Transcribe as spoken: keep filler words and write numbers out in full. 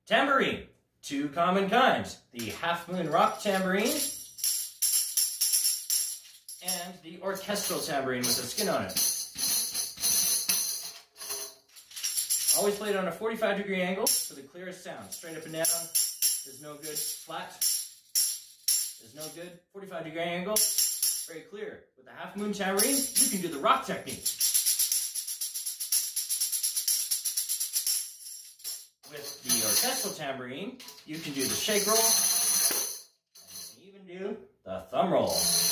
Tambourine, two common kinds. The half-moon rock tambourine and the orchestral tambourine with a skin on it. Always played on a forty-five degree angle for the clearest sound. Straight up and down is no good. Flat is no good. forty-five degree angle, very clear. With the half-moon tambourine, you can do the rock technique. With the orchestral tambourine, you can do the shake roll, and you can even do the thumb roll.